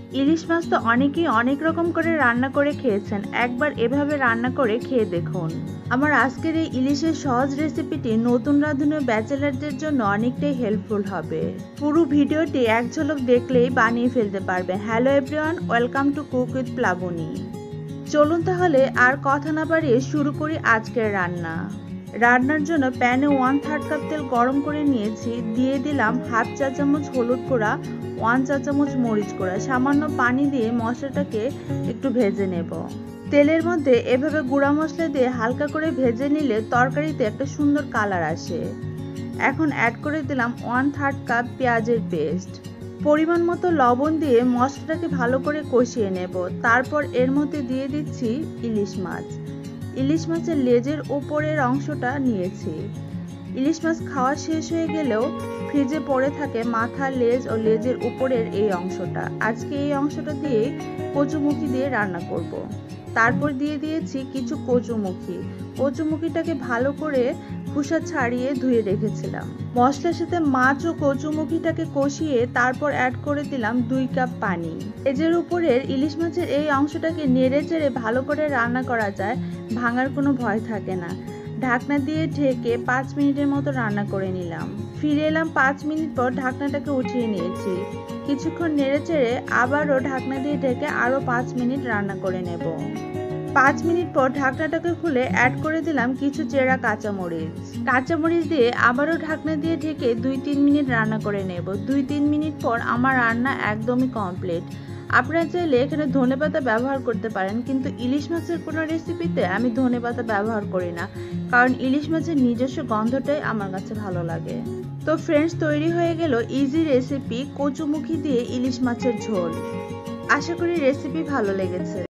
ইলিশ মাছ তো অনেকেই অনেক রকম করে রান্না করে খেয়েছেন, একবার এভাবে রান্না করে খেয়ে দেখুন। আমার আজকের এই ইলিশের সহজ রেসিপিটি নতুন রাঁধুনি ব্যাচেলারদের জন্য অনেকটাই হেল্পফুল হবে। পুরো ভিডিওটি এক ঝলক দেখলেই বানিয়ে ফেলতে পারবে। Hello everyone, welcome to cook with Plabani. চলুন তাহলে আর কথা না বাড়িয়ে শুরু করি আজকের রান্না। রান্নার জন্য প্যানে 1/3 কাপ তেল গরম করে নিয়েছি। দিয়ে দিলাম হাফ চা চামচ হলুদ গুঁড়া, 1 চা চামচ মরিচ গুঁড়া, সামান্য পানি দিয়ে মশলাটাকে একটু ভেজে নেব। তেলের মধ্যে এভাবে গুঁড়া মশলা দিয়ে হালকা করে ভেজে নিলে তরকারিতে একটা সুন্দর কালার আসে। এখন অ্যাড করে দিলাম 1/3 কাপ পেঁয়াজের পেস্ট। পরিমাণ মতো লবণ দিয়ে মশলাটাকে ভালো করে কষিয়ে নেব। তারপর এর মধ্যে দিয়ে দিচ্ছি ইলিশ মাছ। ইলিশ মাছের লেজের উপরের অংশটা নিয়েছি। ইলিশ মাছ খাওয়া শেষ হয়ে গেলেও ফ্রিজে পড়ে থাকে মাথা, লেজ ও লেজের উপরের এই অংশটা। আজকে এই অংশটা দিয়ে কচুমুখী দিয়ে রান্না করব। তারপর দিয়ে দিয়েছি কিছু কচুমুখিটাকে ভালো করে খোসা ছাড়িয়ে ধুয়ে রেখেছিলাম। মশলার সাথে মাছ ও কচুমুখিটাকে কষিয়ে তারপর অ্যাড করে দিলাম 2 কাপ পানি। লেজের উপরের ইলিশ মাছের এই অংশটাকে নেড়ে চেড়ে ভালো করে রান্না করা যায়, ভাঙার কোনো ভয় থাকে না। ঢাকনা দিয়ে ঢেকে 5 মিনিটের মতো রান্না করে নিলাম। ফিরে এলাম 5 মিনিট পর, ঢাকনাটাকে উঠিয়ে নিয়েছি। কিছুক্ষণ নেড়ে চেড়ে আবারও ঢাকনা দিয়ে ঢেকে আরও 5 মিনিট রান্না করে নেব। 5 মিনিট পর ঢাকনাটাকে খুলে অ্যাড করে দিলাম কিছু চেরা কাঁচামরিচ দিয়ে আবারও ঢাকনা দিয়ে ঢেকে 2-3 মিনিট রান্না করে নেব। 2-3 মিনিট পর আমার রান্না একদমই কমপ্লিট। আপনারা চাইলে এখানে ধনেপাতা ব্যবহার করতে পারেন, কিন্তু ইলিশ মাছের কোনো রেসিপিতে আমি ধনেপাতা ব্যবহার করি না, কারণ ইলিশ মাছের নিজস্ব গন্ধটাই আমার কাছে ভালো লাগে। তো ফ্রেন্ডস, তৈরি হয়ে গেল ইজি রেসিপি কচুমুখী দিয়ে ইলিশ মাছের ঝোল। আশা করি রেসিপি ভালো লেগেছে।